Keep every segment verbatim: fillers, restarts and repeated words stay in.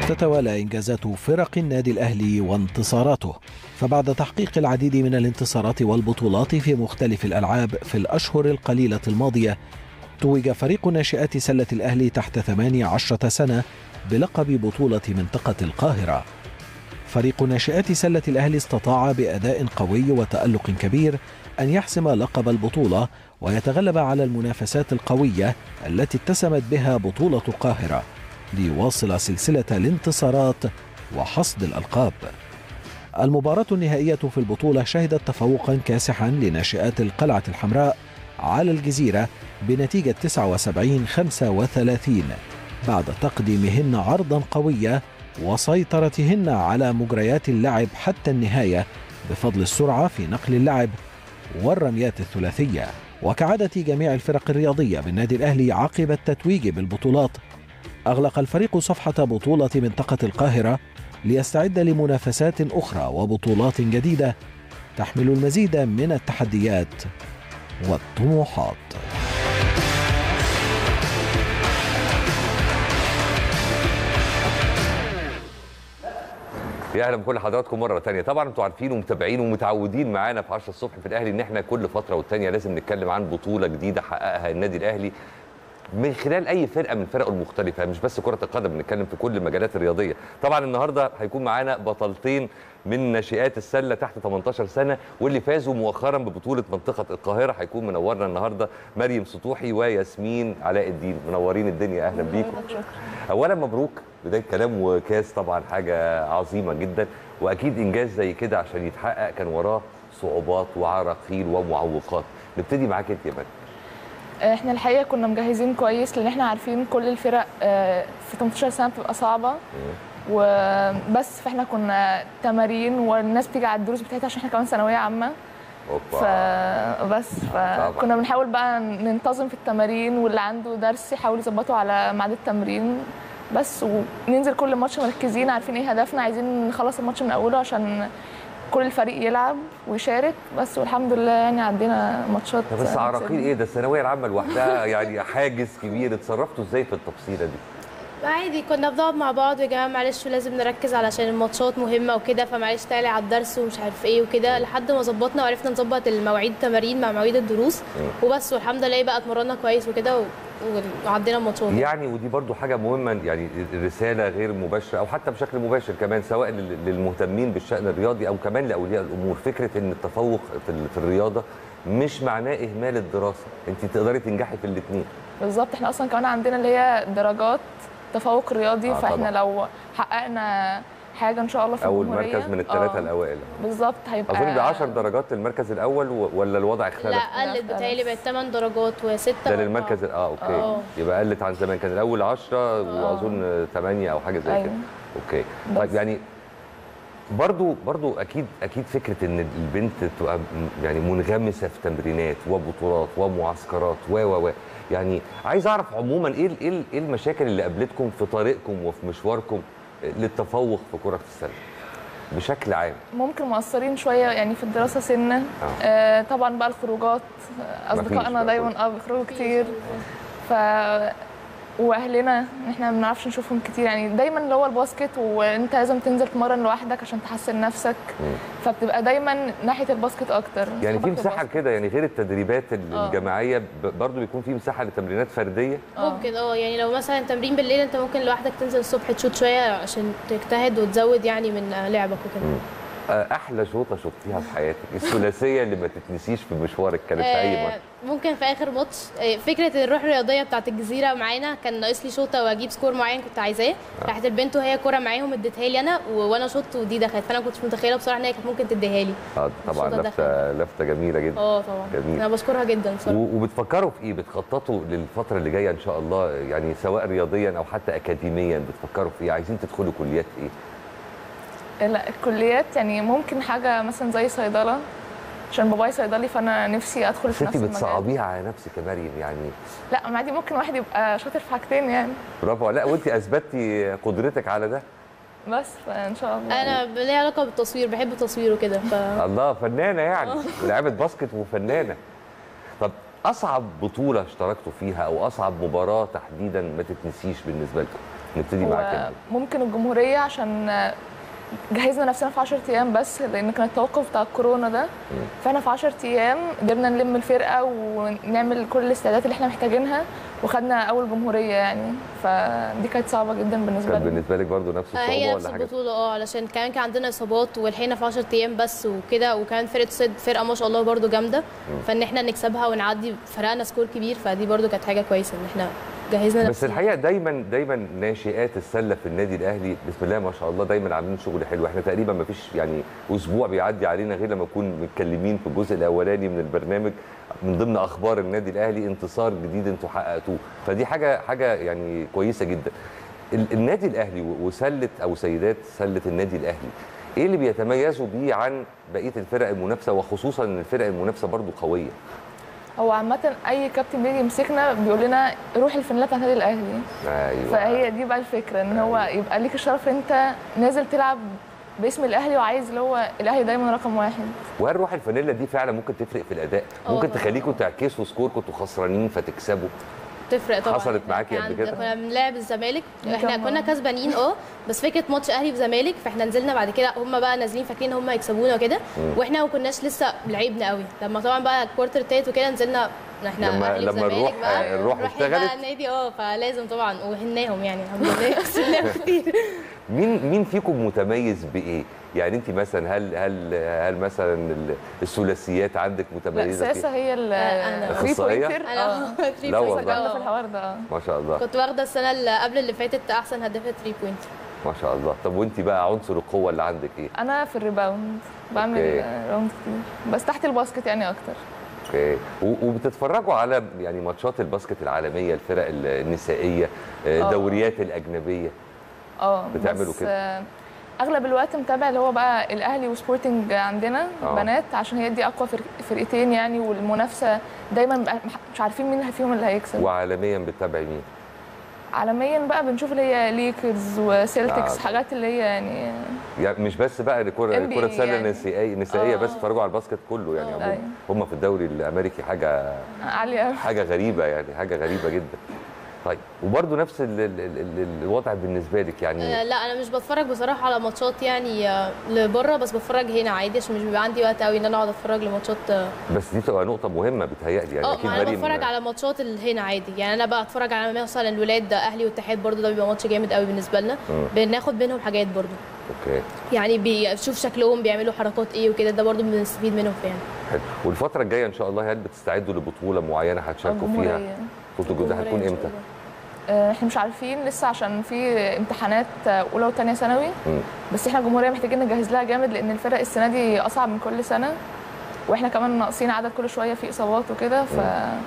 تتوالى إنجازات فرق النادي الأهلي وانتصاراته، فبعد تحقيق العديد من الانتصارات والبطولات في مختلف الألعاب في الأشهر القليلة الماضية، توج فريق ناشئات سلة الأهلي تحت ثمانية عشرة سنة بلقب بطولة منطقة القاهرة. فريق ناشئات سلة الأهلي استطاع بأداء قوي وتألق كبير أن يحسم لقب البطولة ويتغلب على المنافسات القوية التي اتسمت بها بطولة القاهرة، ليواصل سلسلة الانتصارات وحصد الألقاب. المباراة النهائية في البطولة شهدت تفوقا كاسحا لناشئات القلعة الحمراء على الجزيرة بنتيجة تسعة وسبعين خمسة وثلاثين بعد تقديمهن عرضا قوية وسيطرتهن على مجريات اللعب حتى النهاية بفضل السرعة في نقل اللعب والرميات الثلاثية. وكعادة جميع الفرق الرياضية بالنادي الأهلي عقب التتويج بالبطولات، أغلق الفريق صفحة بطولة منطقة القاهرة ليستعد لمنافسات أخرى وبطولات جديدة تحمل المزيد من التحديات والطموحات. يا اهلا بكل حضراتكم مره ثانيه. طبعا انتوا عارفين ومتابعين ومتعودين معانا في عشرة الصبح في الاهلي ان احنا كل فتره والتانيه لازم نتكلم عن بطوله جديده حققها النادي الاهلي من خلال اي فرقه من فرقه المختلفه، مش بس كره القدم، بنتكلم في كل المجالات الرياضيه. طبعا النهارده هيكون معانا بطلتين من ناشئات السله تحت ثمانية عشر سنه واللي فازوا مؤخرا ببطوله منطقه القاهره. هيكون منورنا النهارده مريم سطوحي وياسمين علاء الدين. منورين الدنيا، اهلا بيكم. اولا مبروك بدايه كلام وكاس، طبعا حاجه عظيمه جدا، واكيد انجاز زي كده عشان يتحقق كان وراه صعوبات وعراقيل ومعوقات. نبتدي معاك انت يا مريم. احنا الحقيقه كنا مجهزين كويس لان احنا عارفين كل الفرق في ثمانية عشر سنه بتبقى صعبه وبس، فاحنا كنا تمارين والناس بتيجي على الدروس بتاعتها عشان احنا كمان ثانويه عامه. فبس فكنا بنحاول بقى ننتظم في التمارين، واللي عنده درس يحاول يظبطه على ميعاد التمرين بس، وننزل كل ماتش مركزين عارفين ايه هدفنا، عايزين نخلص الماتش من اوله عشان كل الفريق يلعب ويشارك بس. والحمد لله يعني عدينا ماتشات. بس عراقيل ايه ده؟ الثانويه العامه لوحدها يعني حاجز كبير. اتصرفتوا ازاي في التفصيله دي؟ عادي، كنا بنقعد مع بعض يا جماعه معلش لازم نركز علشان الماتشات مهمه وكده، فمعلش تعالي على الدرس ومش عارف ايه وكده، لحد ما ظبطنا وعرفنا نظبط المواعيد التمارين مع مواعيد الدروس وبس. والحمد لله بقى اتمرنا كويس وكده وعدينا الماتشات يعني. ودي برضو حاجه مهمه يعني، رساله غير مباشره او حتى بشكل مباشر كمان سواء للمهتمين بالشان الرياضي او كمان لاولياء الامور، فكره ان التفوق في الرياضه مش معناه اهمال الدراسه، انت تقدري تنجحي في الاثنين. بالظبط، احنا اصلا كمان عندنا اللي هي درجات تفوق رياضي. آه فاحنا طبعا. لو حققنا حاجه ان شاء الله في اول مركز من الثلاثه الاوائل بالظبط هيبقى اظن ب عشر درجات للمركز الاول ولا الوضع اختلف؟ لا قلت بتهيألي بقت ثمان درجات وستة ده للمركز اه اوكي أوه. يبقى قلت عن زمان، كان الاول عشرة واظن ثمانية او حاجه زي أيوه. كده اوكي. طيب يعني برضو برضو اكيد اكيد فكره ان البنت تبقى يعني منغمسه في تمرينات وبطولات ومعسكرات و و يعني عايز اعرف عموما ايه ايه ايه المشاكل اللي قابلتكم في طريقكم وفي مشواركم للتفوق في كره السله بشكل عام؟ ممكن مقصرين شويه يعني في الدراسه سنه. آه. آه طبعا بقى الخروجات، اصدقائنا دايما اه بيخرجوا كتير، ف واهلنا احنا ما بنعرفش نشوفهم كتير يعني. دايما اللي هو الباسكت وانت لازم تنزل تتمرن لوحدك عشان تحسن نفسك، مم. فبتبقى دايما ناحيه الباسكت اكتر يعني في مساحه كده يعني غير التدريبات الجماعيه برضو بيكون في مساحه لتمرينات فرديه. ممكن اه يعني لو مثلا تمرين بالليل انت ممكن لوحدك تنزل الصبح تشوت شويه عشان تجتهد وتزود يعني من لعبك وكده. احلى شوطه شوطتيها في حياتك، الثلاثيه اللي ما تتنسيش في مشوارك كانت في اي ماتش؟ ممكن في اخر ماتش، فكره الروح الرياضيه بتاعت الجزيره معانا، كان ناقص لي شوطه واجيب سكور معين كنت عايزاه، آه. راحت البنت وهي كوره معاهم اديتها لي انا وانا شوط ودي دخلت، فانا ما كنتش متخيله بصراحه ان هي كانت ممكن تديها لي. اه طبعا لفته لفته جميله جدا. اه طبعا جميل. انا بشكرها جدا بصراحه. وبتفكروا في ايه؟ بتخططوا للفتره اللي جايه ان شاء الله يعني سواء رياضيا او حتى اكاديميا، بتفكروا في ايه؟ عايزين تدخلوا كليات ايه؟ لا الكليات يعني ممكن حاجه مثلا زي صيدله عشان بابايا صيدلي، فانا نفسي ادخل في نفس المجال. انت بتصعبيها على نفسك يا مريم يعني؟ لا ما عادي، ممكن واحد يبقى شاطر في حاجتين يعني. برافو. لا وانت اثبتي قدرتك على ده بس فان شاء الله. انا ليا علاقه بالتصوير، بحب التصوير وكده ف... الله، فنانه يعني لعبه باسكت وفنانه. طب اصعب بطوله اشتركتوا فيها او اصعب مباراه تحديدا ما تتنسيش بالنسبه لكم؟ نبتدي معاك انت. ممكن الجمهوريه عشان جهزنا نفسنا في عشرة ايام بس، لان كان التوقف بتاع الكورونا ده، فاحنا في عشرة ايام قدرنا نلم الفرقه ونعمل كل الاستعدادات اللي احنا محتاجينها، وخدنا اول جمهوريه يعني، فدي كانت صعبه جدا بالنسبه لنا. كان بالنسبه لك برضو نفس الصعوبه هي ولا نفس حاجه؟ البطوله اه، علشان كمان كان عندنا اصابات ولحقنا في عشرة ايام بس وكده، وكان فرقه صيد فرقه ما شاء الله برضو جامده، فان احنا نكسبها ونعدي فرقنا سكور كبير، فدي برضو كانت حاجه كويسه ان احنا جهزنا. بس الحقيقه دايما دايما ناشئات السله في النادي الاهلي بسم الله ما شاء الله دايما عاملين شغل حلو. احنا تقريبا ما فيش يعني اسبوع بيعدي علينا غير لما نكون متكلمين في الجزء الاولاني من البرنامج من ضمن اخبار النادي الاهلي انتصار جديد انتوا حققتوه، فدي حاجه حاجه يعني كويسه جدا. النادي الاهلي وسله او سيدات سله النادي الاهلي ايه اللي بيتميزوا بيه عن بقيه الفرق المنافسه، وخصوصا ان الفرق المنافسه برضو قويه؟ هو عامة أي كابتن بيجي يمسكنا بيقول لنا روح الفانيلا بتاعت النادي الأهلي. أيوة. فهي دي بقى الفكرة، إن هو يبقى ليك الشرف إن أنت نازل تلعب باسم الأهلي وعايز اللي هو الأهلي دايما رقم واحد. وهل روح الفانيلا دي فعلا ممكن تفرق في الأداء؟ ممكن تخليكم تعكسوا سكور كنتوا خسرانين فتكسبوا؟ تفرق طبعا. حصلت معاكي قبل كده؟ كنا بنلعب الزمالك، احنا كنا كسبانين اه، بس فكره ماتش اهلي وزمالك، فاحنا نزلنا بعد كده هم بقى نازلين فاكرين هم هيكسبونا وكده، واحنا ما كناش لسه لعبنا قوي، لما طبعا بقى الكوارتر التالت وكده نزلنا احنا لما اهلي لما وزمالك بقى الروح اشتغلت بقى النادي اه، فلازم طبعا وهناهم يعني الحمد لله كسبناهم كتير. مين مين فيكم متميز بايه؟ يعني انت مثلا هل هل هل مثلا الثلاثيات عندك متميزه؟ لا ساسا هي الاخصائيه. انا لا والله في الحوار ده. ما شاء الله. كنت واخده السنه اللي قبل اللي فاتت احسن هدافه ثلاثة بوينت. ما شاء الله. طب وانت بقى عنصر القوه اللي عندك ايه؟ انا في الريباوند بعمل راوند كتير، بس تحت الباسكت يعني اكتر. اوكي. وبتتفرجوا على يعني ماتشات الباسكت العالميه، الفرق النسائيه، الدوريات الاجنبيه؟ اه بتعملوا كده؟ اغلب الوقت متابع اللي هو بقى الاهلي وسبورتنج عندنا أوه. بنات، عشان هي دي اقوى فرقتين يعني، والمنافسه دايما مش عارفين مين فيهم اللي هيكسب. وعالميا بتتابعي مين؟ عالميا بقى بنشوف اللي هي ليكرز وسيلتكس، آه. حاجات اللي هي يعني يعني مش بس بقى الكره الكره السله يعني. نسائيه نسائيه آه. بس اتفرجوا على الباسكت كله يعني عموما. هم في الدوري الامريكي حاجه عاليه، حاجه غريبه يعني، حاجه غريبه جدا. طيب وبرده نفس ال ال ال الوضع بالنسبه لك يعني؟ آه لا انا مش بتفرج بصراحه على ماتشات يعني آه لبره، بس بتفرج هنا عادي عشان مش بيبقى عندي وقت قوي ان انا اقعد اتفرج لماتشات آه. بس دي تبقى نقطه مهمه بتهيألي يعني. اكيد انا بتفرج على ماتشات هنا عادي يعني، انا بقى اتفرج على مثلا الولاد ده اهلي واتحاد برده، ده بيبقى ماتش جامد قوي بالنسبه لنا، بناخد منهم حاجات برده. اوكي. يعني بيشوف شكلهم بيعملوا حركات ايه وكده، ده برده بنستفيد منهم فيها. حلو. والفتره الجايه ان شاء الله هل بتستعدوا لبطوله معينه هتشاركوا فيها؟ بطوله ده هتكون امتى؟ احنا مش عارفين لسه عشان في امتحانات اولى وثانيه ثانوي، بس احنا الجمهوريه محتاجين نجهز لها جامد، لان الفرق السنه دي اصعب من كل سنه، واحنا كمان ناقصين عدد كل شويه في اصابات وكده، ف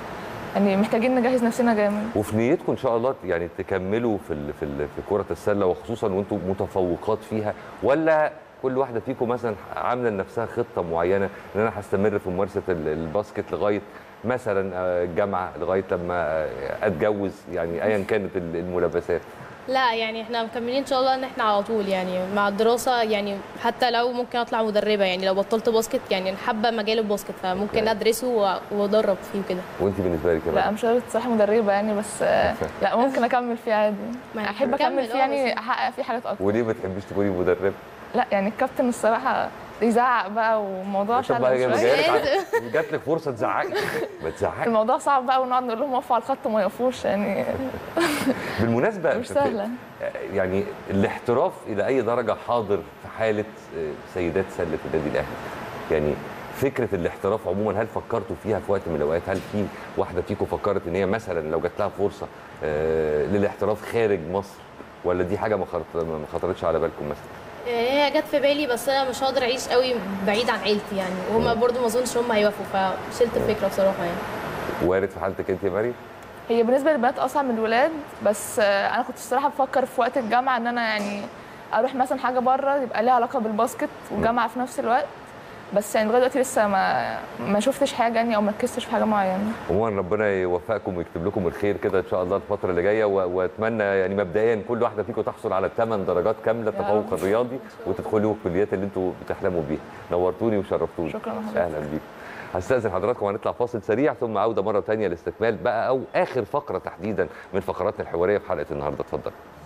يعني محتاجين نجهز نفسنا جامد. وفي نيتكم ان شاء الله يعني تكملوا في ال في ال في كره السله، وخصوصا وانتم متفوقات فيها، ولا كل واحده فيكم مثلا عامله لنفسها خطه معينه ان انا هستمر في ممارسه الباسكت لغايه مثلا الجامعه، لغايه لما اتجوز، يعني ايا كانت الملابسات؟ لا يعني احنا مكملين ان شاء الله ان احنا على طول يعني مع الدراسه، يعني حتى لو ممكن اطلع مدربه يعني، لو بطلت باسكت يعني حابه مجال الباسكت فممكن ادرسه وادرب فيه وكده. وانت بالنسبه لك؟ لا مش شرط صراحه مدربه يعني، بس لا ممكن اكمل فيه عادي، احب اكمل فيه يعني، احقق فيه حاجات اكتر. وليه ما بتحبيش تكوني مدربه؟ لا يعني الكابتن الصراحه يزعق بقى وموضوع شغل شويه. جات لك فرصه تزعقي ما تزعقي. الموضوع صعب بقى، ونقعد نقول لهم وقفوا على الخط وما يقفوش يعني. بالمناسبه مش سهله يعني الاحتراف الى اي درجه حاضر في حاله سيدات سله النادي الاهلي؟ يعني فكره الاحتراف عموما هل فكرتوا فيها في وقت من الاوقات؟ هل في واحده فيكم فكرت ان هي مثلا لو جات لها فرصه للاحتراف خارج مصر، ولا دي حاجه ما خطرتش على بالكم مثلا؟ هي جت في بالي، بس انا مش هقدر اعيش قوي بعيد عن عيلتي يعني، وهم برضو ما اظنش هم هيوافقوا، فشلت الفكره بصراحه يعني. وارد في حالتك انت يا مريم؟ هي بالنسبه للبنات اصعب من الولاد، بس انا كنت الصراحه بفكر في وقت الجامعه ان انا يعني اروح مثلا حاجه بره يبقى ليها علاقه بالباسكت والجامعه في نفس الوقت، بس يعني لغايه دلوقتي لسه ما ما شفتش حاجه يعني، او ما ركزتش في حاجه معينه. عموما ربنا يوفقكم ويكتب لكم الخير كده ان شاء الله الفتره اللي جايه، واتمنى يعني مبدئيا كل واحده فيكم تحصل على ثمان درجات كامله التفوق الرياضي، وتدخلوا الكليات اللي انتم بتحلموا بيها. نورتوني وشرفتوني. شكرا لحضرتك. اهلا بيكم. هستأذن حضراتكم وهنطلع فاصل سريع، ثم عوده مره ثانيه لاستكمال بقى او اخر فقره تحديدا من فقراتنا الحواريه في حلقه النهارده. اتفضل.